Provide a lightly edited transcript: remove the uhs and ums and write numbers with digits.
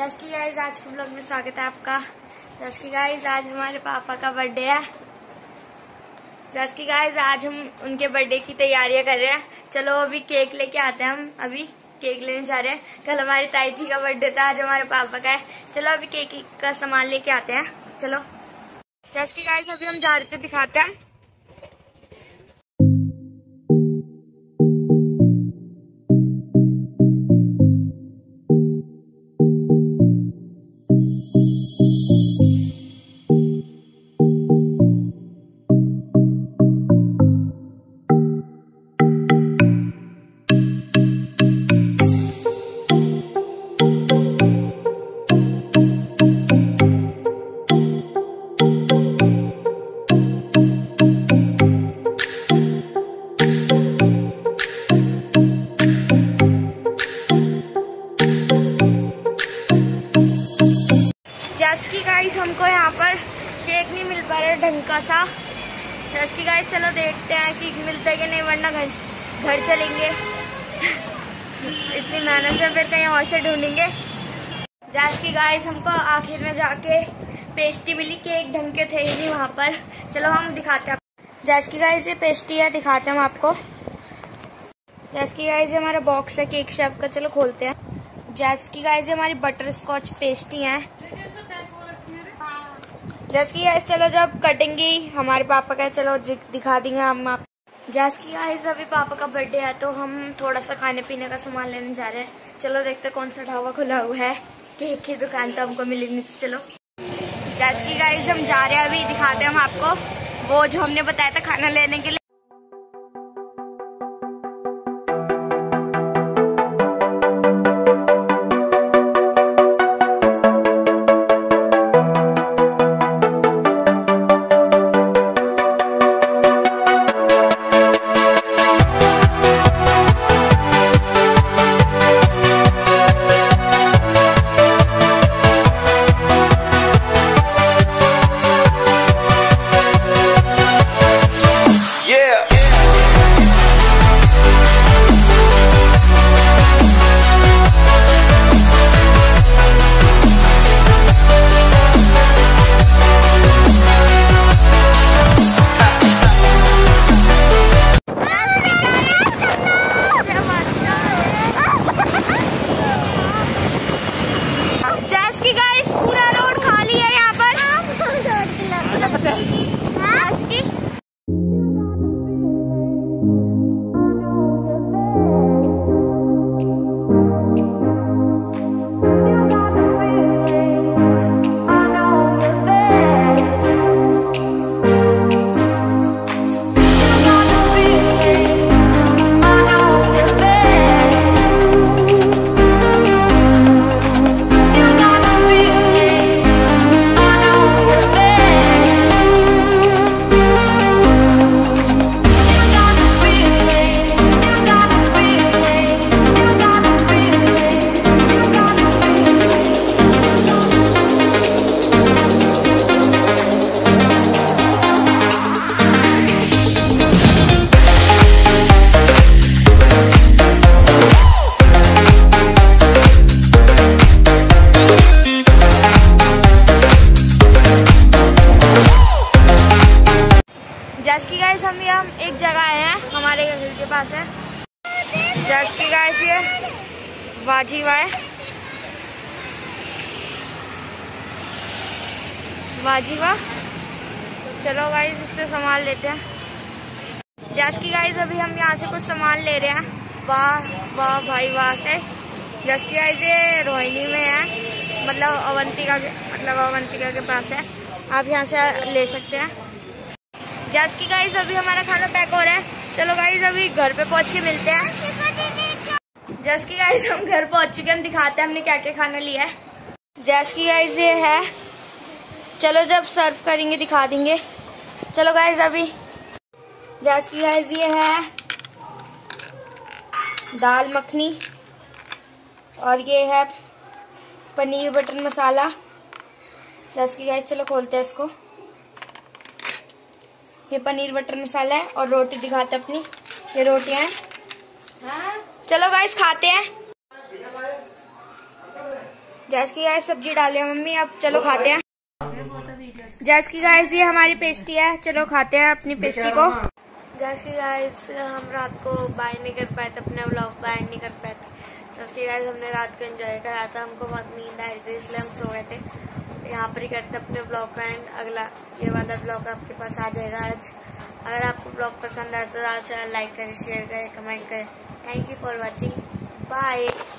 जैसे कि गाइस आज के ब्लॉग में स्वागत है आपका। जैसे कि गाइस आज हमारे पापा का बर्थडे है। जैसे कि गाइस आज हम उनके बर्थडे की तैयारियां कर रहे हैं। चलो अभी केक लेके आते हैं। हम अभी केक लेने जा रहे हैं। कल हमारी ताई जी का बर्थडे था, आज हमारे पापा का है। चलो अभी केक का सामान लेके आते हैं। चलो जैसे कि गाइस अभी हम जा रहे थे, दिखाते हैं। जैसे कि गाइस हमको यहाँ पर केक नहीं मिल पा रहा है ढंग का सा। जैसे कि गाइस चलो देखते हैं कि मिलता है कि नहीं, वरना घर चलेंगे। इतनी मेहनत से फिर कहीं और से ढूंढेंगे। जैसे कि गाइस हमको आखिर में जाके पेस्ट्री मिली, केक ढंग के थे ही नहीं वहाँ पर। चलो हम दिखाते हैं। जैसे कि गाइस ये पेस्ट्री है, दिखाते हैं हम आपको। जैसे कि गाइस ये हमारा बॉक्स है केक शेफ का, चलो खोलते हैं। जैसे कि गाइस ये हमारी बटर स्कॉच पेस्ट्री है। जैसे कि गाइस चलो जब कटेंगी हमारे पापा का, चलो दिखा देंगे हम आप। जैसे कि गाइस अभी पापा का बर्थडे है तो हम थोड़ा सा खाने पीने का सामान लेने जा रहे हैं। चलो देखते कौन सा ढाबा खुला हुआ है। केक की दुकान तो हमको मिलेगी, चलो। जैसे कि गाइस हम जा रहे हैं, अभी दिखाते हैं हम आपको वो जो हमने बताया था खाना लेने के लिए। जैसे कि गाइस हम एक जगह आए हैं, हमारे घर के पास है। जैसे कि गाइस ये वाजीवा है, वाजीवा। चलो गाइस इससे सामान लेते हैं। जैसे कि गाइस अभी हम यहाँ से कुछ सामान ले रहे हैं। वाह वाह भाई वाह से। जैसे कि गाइस ये रोहिणी में है, मतलब अवंतिका के पास है। आप यहाँ से ले सकते हैं। जैसे कि गाइस अभी हमारा खाना पैक हो रहा है। चलो गाइस अभी घर पे पहुंच के मिलते हैं। जैसे कि गाइस हम घर पहुंच चुके हैं, दिखाते हैं हमने क्या क्या खाना लिया है। जैसे कि गाइस ये है, चलो जब सर्व करेंगे दिखा देंगे। चलो गाइस अभी जैसे कि गाइस ये है दाल मखनी, और ये है पनीर बटर मसाला। जैसे कि गाइस चलो खोलते हैं इसको। ये पनीर बटर मसाला है और रोटी दिखाते अपनी, ये रोटियां हैं। चलो गाइस खाते हैं। जैस की गाइस सब्जी डाले मम्मी, अब चलो खाते हैं। जैस की गाइस ये हमारी पेस्ट्री है, चलो खाते हैं अपनी पेस्ट्री को। जैस की गाइस हम रात को बाय नहीं कर पाए थे, अपने व्लॉग बाय नहीं कर पाए थे। जैस की गाइस हमने रात को एंजॉय करा था, हमको बहुत नींद आई थी इसलिए हम सो गए थे। यहाँ पर ही करते अपने ब्लॉग का एंड। अगला ये वाला ब्लॉग आपके पास आ जाएगा आज। अगर आपको ब्लॉग पसंद आए तो ज़्यादा से ज़्यादा लाइक करें, शेयर करें, कमेंट करें। Thank you for watching, bye.